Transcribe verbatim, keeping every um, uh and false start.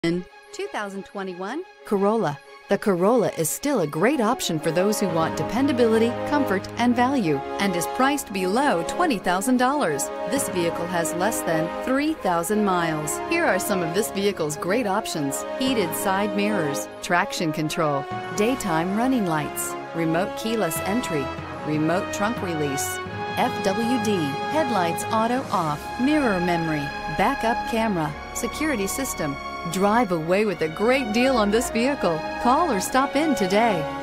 In two thousand twenty-one Corolla. The Corolla is still a great option for those who want dependability, comfort, and value, and is priced below twenty thousand dollars. This vehicle has less than three thousand miles. Here are some of this vehicle's great options: heated side mirrors, traction control, daytime running lights, remote keyless entry, remote trunk release, F W D, headlights auto off, mirror memory, backup camera, security system. Drive away with a great deal on this vehicle. Call or stop in today.